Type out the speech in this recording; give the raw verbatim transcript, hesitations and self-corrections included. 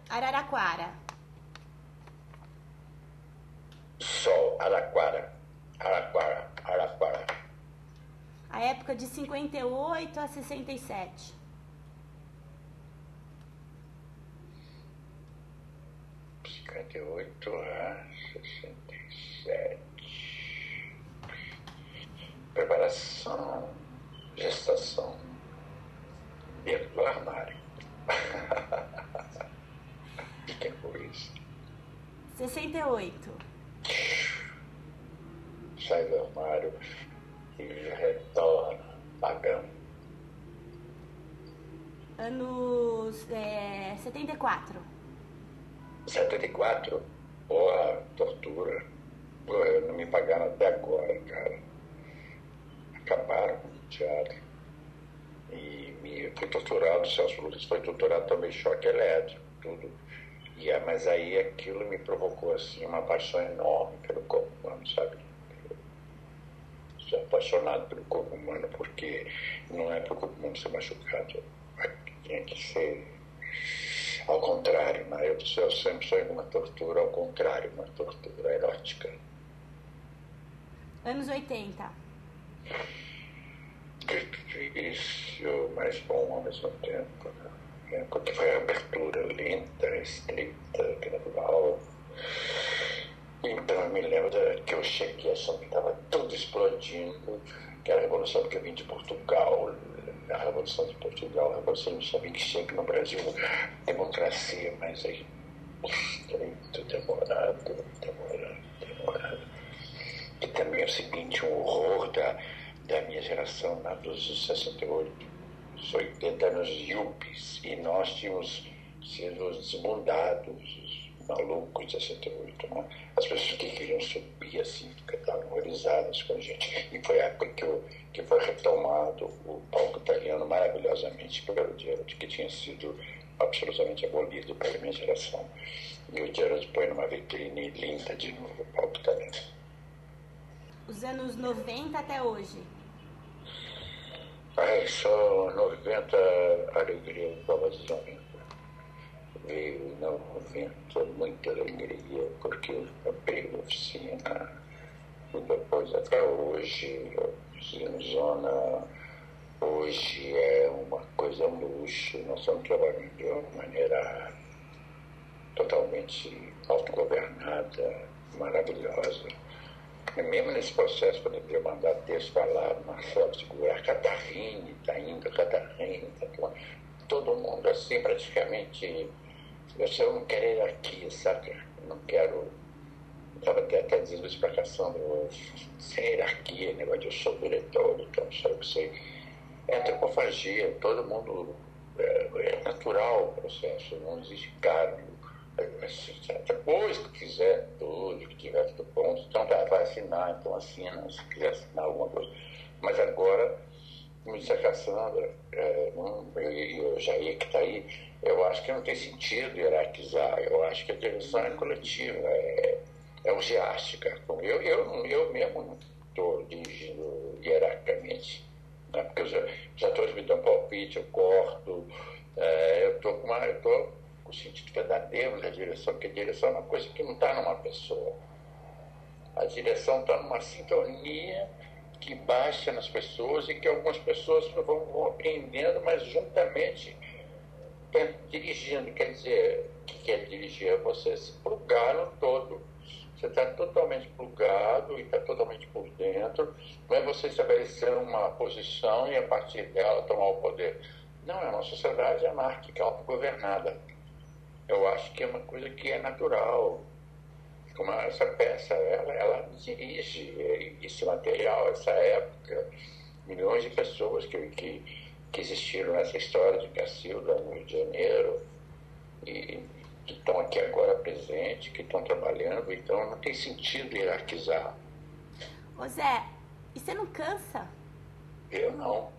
Araraquara. Sol, Araquara. Araquara, Araquara. A época de cinquenta e oito a sessenta e sete. cinquenta e oito a sessenta e sete. Preparação, gestação, dentro do armário. E que coisa. sessenta e oito. Sai do armário e retorna, pagando. Anos é, setenta e quatro. setenta e quatro? Porra, tortura. Porra, não me pagaram até agora, cara. Acabaram com o teatro. E me fui torturado, o Celso Lucas foi torturado, tomei choque elétrico, tudo. E, mas aí aquilo me provocou, assim, uma paixão enorme pelo corpo humano, sabe? Sou apaixonado pelo corpo humano, porque não é para o corpo humano ser machucado. Tem que ser ao contrário, né? Eu, eu sempre sonhei uma tortura ao contrário, uma tortura erótica. Anos oitenta. Difícil, mas bom ao mesmo tempo, né? Porque foi a abertura lenta, estreita, gradual. Então eu me lembro que eu cheguei achando que estava tudo explodindo, que era a Revolução que eu vim de Portugal, a Revolução de Portugal, a Revolução de Moçambique chega no Brasil, democracia, mas aí estreito, demorado, demorado, demorado. E também é o seguinte, um horror da, da minha geração, lá dos sessenta e oito, os oitenta anos yuppies, e nós tínhamos sido desmundados, malucos de sessenta e oito, né? As pessoas que queriam subir assim, que estavam horrorizadas com a gente. E foi a época que, eu, que foi retomado o palco italiano maravilhosamente pelo Gerald, que tinha sido absolutamente abolido pela minha geração. E o Gerald põe numa vitrine linda de novo o palco italiano. Os anos noventa até hoje. Ai, só noventa, alegria do noventa. Veio em noventa muita alegria, porque eu abri a oficina e depois até hoje, a oficina Zona hoje é uma coisa um luxo. Nós estamos trabalhando de uma maneira totalmente autogovernada, maravilhosa. E mesmo nesse processo, quando eu mandar texto para lá, Marcelo de Goiás, Catarrine, está indo, Catarrine, tá todo mundo assim, praticamente. Eu não quero hierarquia, sabe? Eu não quero. Eu estava até, até dizendo isso para a Cassandra, sem hierarquia, negócio de eu sou diretor, então sabe o que sei. É antropofagia, todo mundo. É, é natural o processo, não existe cargo. Depois que fizer tudo, que tiver tudo pronto, então tá, vai assinar, então assina, se quiser assinar alguma coisa. Mas agora, como disse a Cassandra, é, e o Jair que está aí, eu acho que não tem sentido hierarquizar, eu acho que a direção é coletiva, é, é orgiástica. Eu, eu, eu mesmo não estou dirigindo hierarquicamente, né? Porque os, os atores me dão palpite, eu corto, é, eu estou com uma. Eu tô, o sentido verdadeiro da direção, porque a direção é uma coisa que não está numa pessoa. A direção está numa sintonia que baixa nas pessoas e que algumas pessoas vão, vão aprendendo, mas juntamente dirigindo. Quer dizer, o que quer dirigir? É você se plugar no todo. Você está totalmente plugado e está totalmente por dentro. Não é você estabelecer uma posição e a partir dela tomar o poder. Não, é uma sociedade anárquica, autogovernada. Eu acho que é uma coisa que é natural. Como essa peça, ela, ela dirige esse material, essa época, milhões de pessoas que, que, que existiram nessa história de Cacilda no Rio de Janeiro e que estão aqui agora presentes, que estão trabalhando, então não tem sentido hierarquizar. Ô Zé, e você não cansa? Eu não.